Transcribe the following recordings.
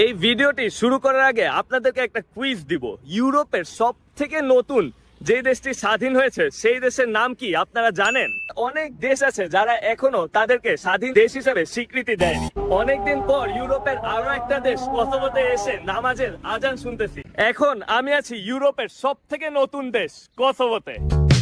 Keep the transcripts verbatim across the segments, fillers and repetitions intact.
এই ভিডিওটি শুরু করার আগে আপনাদেরকে একটা কুইজ দিব। ইউরোপের সব থেকে নতুন যে দেশটি স্বাধীন হয়েছে সেই দেশের নাম কি আপনারা জানেন? অনেক দেশ আছে যারা এখনো তাদেরকে স্বাধীন দেশ হিসেবে স্বীকৃতি দেয়নি। অনেকদিন পর ইউরোপের আরো একটা দেশ কসোভোতে এসে নামাজের আজান শুনতেছি। এখন আমি আছি ইউরোপের সব থেকে নতুন দেশ কসোভোতে।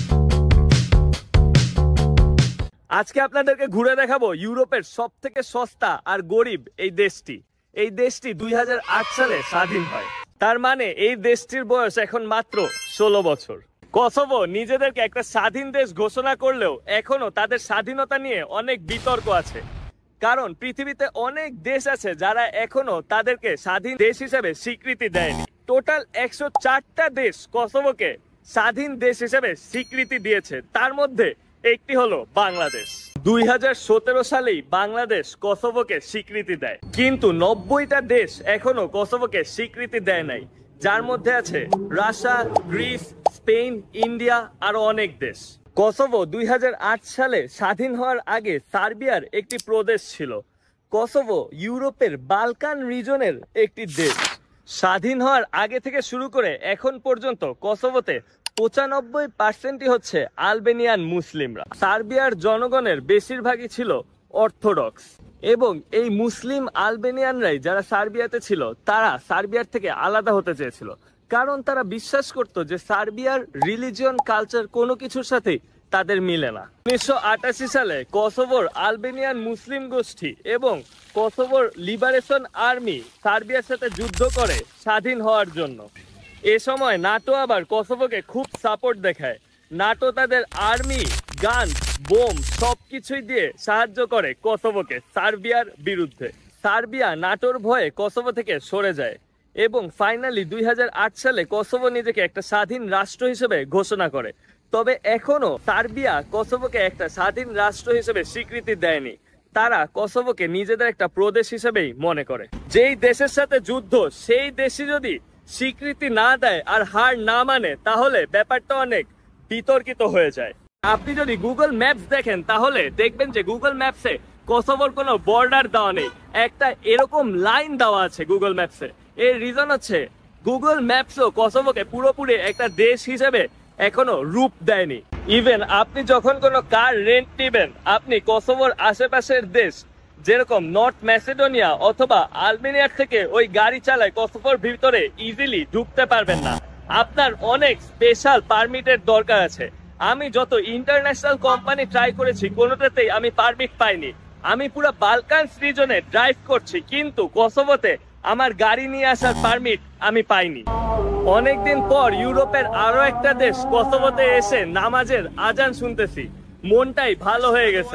আজকে আপনাদেরকে ঘুরে দেখাবো ইউরোপের সব থেকে সস্তা আর গরিব এই দেশটি। এই দেশটি দুই হাজার আট সালে স্বাধীন হয়। তার মানে এই দেশটির বয়স এখন মাত্র ষোলো বছর। কসোভো নিজেদেরকে একটা স্বাধীন দেশ ঘোষণা করলেও এখনো তাদের স্বাধীনতা নিয়ে অনেক বিতর্ক আছে। কারণ পৃথিবীতে অনেক দেশ আছে যারা এখনো তাদেরকে স্বাধীন দেশ হিসেবে স্বীকৃতি দেয়নি। টোটাল একশো চারটা দেশ কসোভোকে স্বাধীন দেশ হিসেবে স্বীকৃতি দিয়েছে। তার মধ্যে একটি হলো বাংলাদেশ। দুই হাজার সতেরো সালেই বাংলাদেশ কসোভোকে স্বীকৃতি দেয়, কিন্তু নব্বইটা দেশ এখনো কসোভোকে স্বীকৃতি দেয় নাই, যার মধ্যে আছে রাশিয়া, গ্রিস, স্পেন, ইন্ডিয়া আরো অনেক দেশ। কসোভো দুই হাজার আট সালে স্বাধীন হওয়ার আগে সার্বিয়ার একটি প্রদেশ ছিল। কসোভো ইউরোপের বালকান রিজনের একটি দেশ। স্বাধীন হওয়ার আগে থেকে শুরু করে এখন পর্যন্ত কসোভোতে পঁচানব্বই পার্সেন্টই হচ্ছে আলবেনিয়ান মুসলিমরা। সার্বিয়ার জনগণের বেশিরভাগই ছিল অর্থোডক্স, এবং এই মুসলিম আলবেনিয়ানরাই যারা সার্বিয়াতে ছিল তারা সার্বিয়ার থেকে আলাদা হতে চেয়েছিল, কারণ তারা বিশ্বাস করত যে সার্বিয়ার রিলিজিয়ন কালচার কোনো কিছুর সাথেই তাদের মিলে না। উনিশশো আটাশি সালে কসোভোর আলবেনিয়ান মুসলিম গোষ্ঠী এবং কসোভোর লিবারেশন আর্মি সার্বিয়ার সাথে যুদ্ধ করে স্বাধীন হওয়ার জন্য। এ সময় নাটো আবার কসোভোকে খুব সাপোর্ট দেখায়। নাটো তাদের আর্মি, গান, বোম সবকিছুই দিয়ে সাহায্য করে কসোভোকে সার্বিয়ার বিরুদ্ধে। সার্বিয়া নাটোর ভয়ে কসোভো থেকে সরে যায় এবং ফাইনালি দুই হাজার আট সালে কসোভো নিজেকে একটা স্বাধীন রাষ্ট্র হিসেবে ঘোষণা করে। তবে এখনো সার্বিয়া কসোভোকে একটা স্বাধীন রাষ্ট্র হিসেবে স্বীকৃতি দেয়নি। তারা কসোভোকে নিজেদের একটা প্রদেশ হিসেবেই মনে করে। যেই দেশের সাথে যুদ্ধ সেই দেশই যদি স্বীকৃতি না দেয় আর হার না মানে, তাহলে ব্যাপারটা অনেক বিতর্কিত হয়ে যায়। আপনি যদি গুগল ম্যাপস দেখেন তাহলে দেখবেন যে গুগল ম্যাপসে কসোভোর কোনো বর্ডার দেওয়া নেই, একটা এরকম লাইন দেওয়া আছে গুগল ম্যাপসে। এর রিজন হচ্ছে গুগল ম্যাপসও কসোভোকে পুরোপুরি একটা দেশ হিসেবে এখনো রূপ দেয়নি। ইভেন আপনি যখন কোনো কার রেন্ট নেবেন, আপনি কসোভোর আশেপাশের দেশ যেরকম নর্থ ম্যাসেডোনিয়া অথবা আলবেনিয়ার থেকে ওই গাড়ি চালায় কসোভোর ভিতরে ইজিলি ঢুকতে পারবেন না। আপনার অনেক স্পেশাল পারমিটের দরকার আছে। আমি যত ইন্টারন্যাশনাল কোম্পানি ট্রাই করেছি কোনোটাতেই আমি পারমিট পাইনি। আমি পুরো বালকান রিজনে ড্রাইভ করছি, কিন্তু কসোভোতে আমার গাড়ি নিয়ে আসার পারমিট আমি পাইনি। অনেকদিন পর ইউরোপের আরো একটা দেশ কসোভোতে এসে নামাজের আজান শুনতেছি, মনটাই ভালো হয়ে গেছে।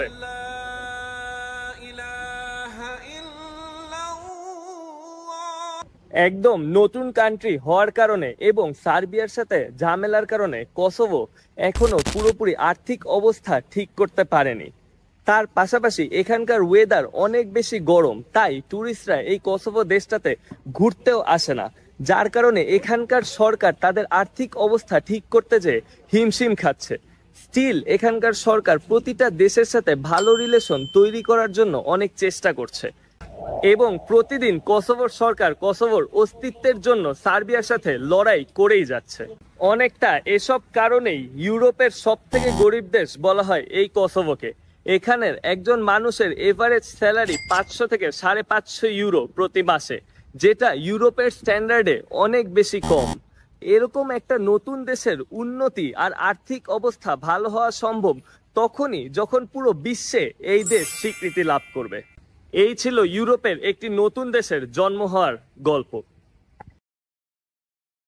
একদম নতুন কান্ট্রি হওয়ার কারণে এবং সার্বিয়ার সাথে ঝামেলার কারণে কসোভো এখনো পুরোপুরি আর্থিক অবস্থা ঠিক করতে পারেনি। তার পাশাপাশি এখানকার ওয়েদার অনেক বেশি গরম, তাই ট্যুরিস্টরা এই কসোভো দেশটাতে ঘুরতেও আসে না, যার কারণে এখানকার সরকার তাদের আর্থিক অবস্থা ঠিক করতে যেয়ে হিমশিম খাচ্ছে। স্টিল এখানকার সরকার প্রতিটা দেশের সাথে ভালো রিলেশন তৈরি করার জন্য অনেক চেষ্টা করছে, এবং প্রতিদিন কসোভোর সরকার কসোভোর অস্তিত্বের জন্য সার্বিয়ার সাথে লড়াই করেই যাচ্ছে। অনেকটা এসব কারণেই ইউরোপের সব থেকে গরিব দেশ বলা হয় এই কসোভোকে। এখানের একজন মানুষের এভারেজ স্যালারি পাঁচশো থেকে সাড়ে পাঁচশো ইউরো প্রতি মাসে, যেটা ইউরোপের স্ট্যান্ডার্ডে অনেক বেশি কম। এরকম একটা নতুন দেশের উন্নতি আর আর্থিক অবস্থা ভালো হওয়া সম্ভব তখনই যখন পুরো বিশ্বে এই দেশ স্বীকৃতি লাভ করবে। এই ছিল ইউরোপের একটি নতুন দেশের জন্ম হওয়ার গল্প।